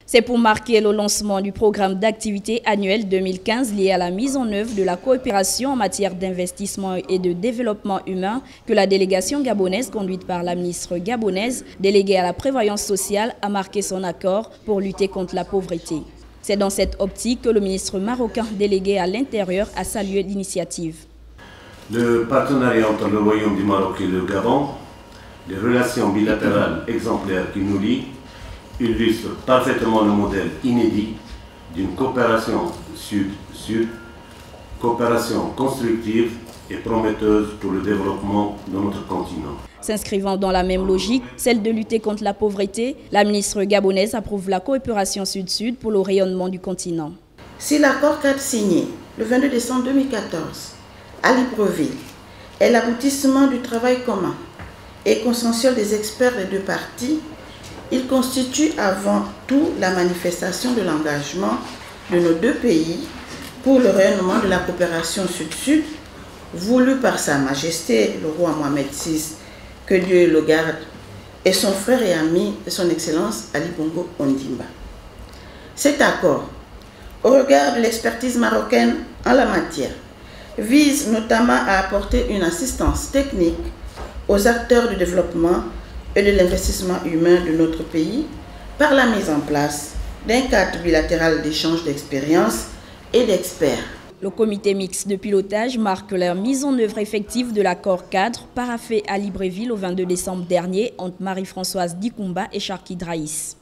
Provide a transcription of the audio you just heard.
C'est pour marquer le lancement du programme d'activité annuel 2015 lié à la mise en œuvre de la coopération en matière d'investissement et de développement humain que la délégation gabonaise conduite par la ministre gabonaise déléguée à la prévoyance sociale a marqué son accord pour lutter contre la pauvreté. C'est dans cette optique que le ministre marocain délégué à l'Intérieur a salué l'initiative. Le partenariat entre le Royaume du Maroc et le Gabon, les relations bilatérales exemplaires qui nous lient, illustre parfaitement le modèle inédit d'une coopération sud-sud, coopération constructive et prometteuse pour le développement de notre continent. S'inscrivant dans la même logique, celle de lutter contre la pauvreté, la ministre gabonaise approuve la coopération sud-sud pour le rayonnement du continent. Si l'accord cadre signé le 22 décembre 2014 à Libreville est l'aboutissement du travail commun et consensuel des experts des deux parties, il constitue avant tout la manifestation de l'engagement de nos deux pays pour le rayonnement de la coopération sud-sud, voulu par Sa Majesté le roi Mohamed VI, que Dieu le garde, et son frère et ami, son Excellence Ali Bongo Ondimba. Cet accord, au regard de l'expertise marocaine en la matière, vise notamment à apporter une assistance technique aux acteurs du développement et de l'investissement humain de notre pays par la mise en place d'un cadre bilatéral d'échange d'expériences et d'experts. Le comité mixte de pilotage marque la mise en œuvre effective de l'accord cadre paraphé à Libreville au 22 décembre dernier entre Marie-Françoise Dikumba et Charki Draïs.